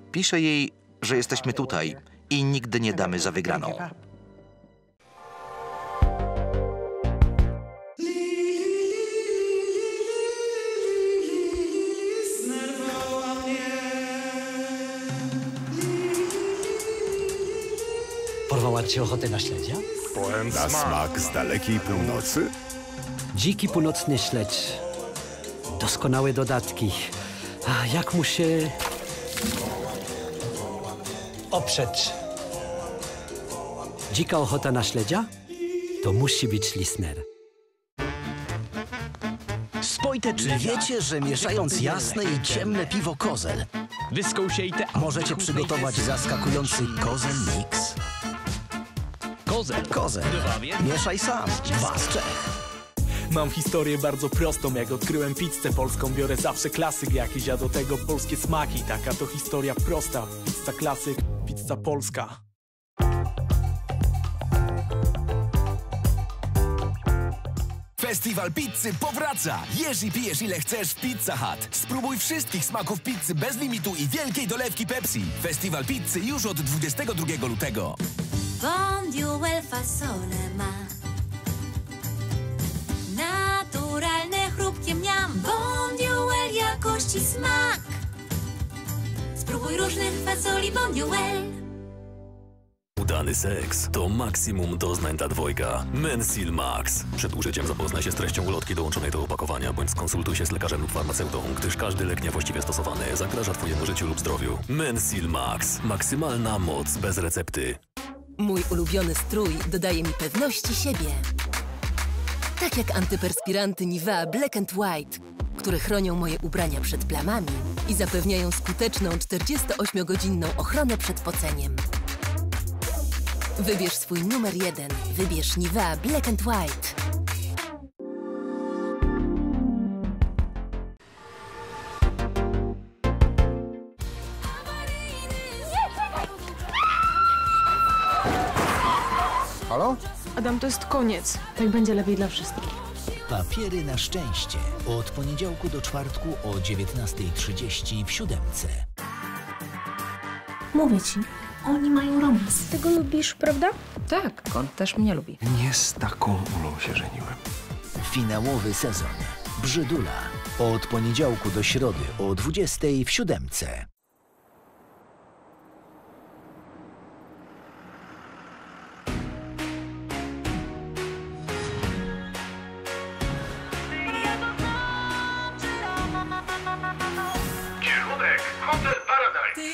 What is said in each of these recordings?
Piszę jej, że jesteśmy tutaj i nigdy nie damy za wygraną. Porwała cię ochotę na śledzia? Na smak z dalekiej północy? Dziki północny śledź. Doskonałe dodatki. A jak mu się oprzeć? Dzika ochota na śledzia? To musi być Lissner. Spojte, czy wiecie, że mieszając jasne i ciemne piwo Kozel, możecie przygotować zaskakujący Kozel Mix? Kozel. Mieszaj sam. 2 z 3. Mam historię bardzo prostą, jak odkryłem pizzę polską. Biorę zawsze klasyk jakiś, a do tego polskie smaki. Taka to historia prosta. Pizza klasyk, pizza polska. Festiwal Pizzy powraca! Jesz i pijesz ile chcesz w Pizza Hut. Spróbuj wszystkich smaków pizzy bez limitu i wielkiej dolewki Pepsi. Festiwal Pizzy już od 22 lutego. Bonduel fasole ma. Naturalne chrupkie mniam. Bonduel jakości smak. Spróbuj różnych fasoli Bonduel. Udany seks to maksimum doznań ta dwojga. Mensil Max. Przed użyciem zapoznaj się z treścią ulotki dołączonej do opakowania, bądź skonsultuj się z lekarzem lub farmaceutą, gdyż każdy lek niewłaściwie stosowany zagraża twojemu życiu lub zdrowiu. Mensil Max. Maksymalna moc bez recepty. Mój ulubiony strój dodaje mi pewności siebie. Tak jak antyperspiranty Nivea Black and White, które chronią moje ubrania przed plamami i zapewniają skuteczną 48-godzinną ochronę przed poceniem. Wybierz swój numer 1. Wybierz Nivea Black and White. Halo? Adam, to jest koniec. Tak będzie lepiej dla wszystkich. Papiery na szczęście. Od poniedziałku do czwartku o 19:30 w 7:00. Mówię ci, oni mają romans. Ty go lubisz, prawda? Tak, on też mnie lubi. Nie z taką Ulą się żeniłem. Finałowy sezon. Brzydula. Od poniedziałku do środy o 20:00 w 7:00. Kierunek Hotel Paradise.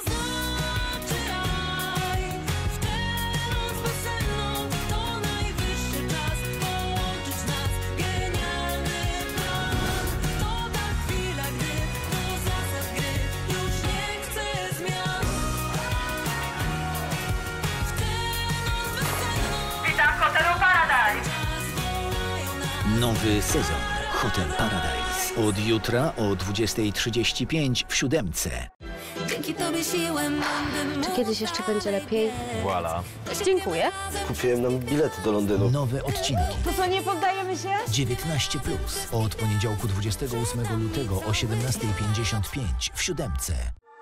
Nowy sezon Hotel Paradise. Od jutra o 20:35 w 7:00. Dzięki tobie siłę mam, Czy kiedyś jeszcze będzie lepiej? Voilà. Dziękuję. Kupiłem nam bilety do Londynu. Nowe odcinki. To co, nie poddajemy się? 19+. Od poniedziałku 28 lutego o 17:55 w 7:00.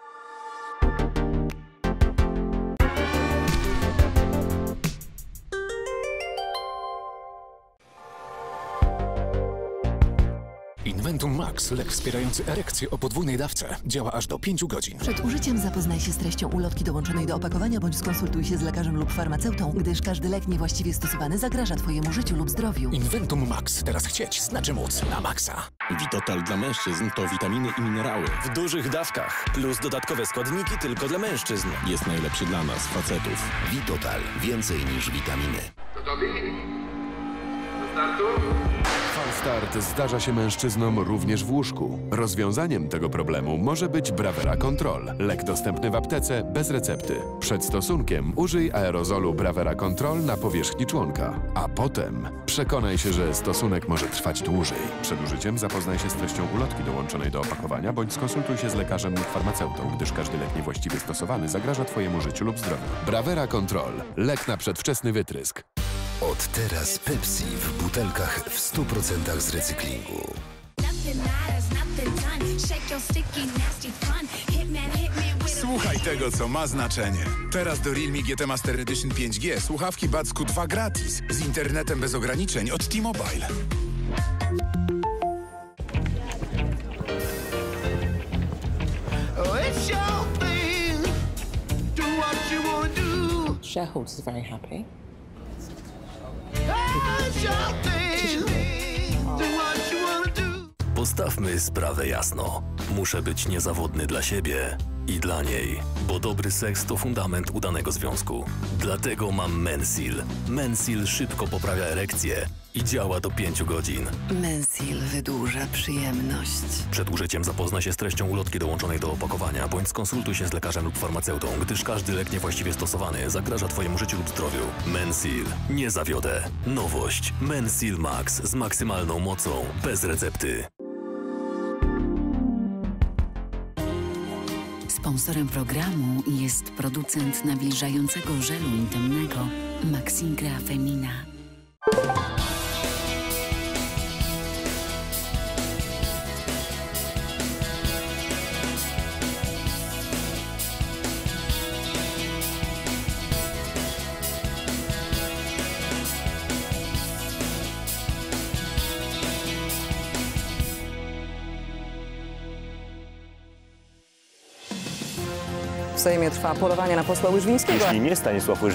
Inventum Max, lek wspierający erekcję o podwójnej dawce. Działa aż do 5 godzin. Przed użyciem zapoznaj się z treścią ulotki dołączonej do opakowania, bądź skonsultuj się z lekarzem lub farmaceutą, gdyż każdy lek niewłaściwie stosowany zagraża twojemu życiu lub zdrowiu. Inventum Max. Teraz chcieć znaczy móc na maksa. Vitotal dla mężczyzn to witaminy i minerały. W dużych dawkach, plus dodatkowe składniki tylko dla mężczyzn. Jest najlepszy dla nas, facetów. Vitotal. Więcej niż witaminy. Gotowi? Do startu? Falstart zdarza się mężczyznom również w łóżku. Rozwiązaniem tego problemu może być Bravera Control. Lek dostępny w aptece bez recepty. Przed stosunkiem użyj aerozolu Bravera Control na powierzchni członka, a potem przekonaj się, że stosunek może trwać dłużej. Przed użyciem zapoznaj się z treścią ulotki dołączonej do opakowania, bądź skonsultuj się z lekarzem lub farmaceutą, gdyż każdy lek niewłaściwie stosowany zagraża twojemu życiu lub zdrowiu. Bravera Control. Lek na przedwczesny wytrysk. Od teraz Pepsi w butelkach w 100% z recyklingu. Słuchaj tego, co ma znaczenie. Teraz do Realme GT Master Edition 5G słuchawki Buds Q2 gratis z internetem bez ograniczeń od T-Mobile. Shareholders are very happy. Postawmy sprawę jasno. Muszę być niezawodny dla siebie i dla niej, bo dobry seks to fundament udanego związku. Dlatego mam Mensil. Mensil szybko poprawia erekcję i działa do 5 godzin. Mensil wydłuża przyjemność. Przed użyciem zapoznaj się z treścią ulotki dołączonej do opakowania, bądź skonsultuj się z lekarzem lub farmaceutą, gdyż każdy lek niewłaściwie stosowany zagraża Twojemu życiu lub zdrowiu. Mensil. Nie zawiodę. Nowość. Mensil Max z maksymalną mocą, bez recepty. Sponsorem programu jest producent nawilżającego żelu intymnego Maxigra Femina. W Sejmie trwa polowanie na posła Łyżwińskiego. Jeśli nie Stanisław Łyżwiński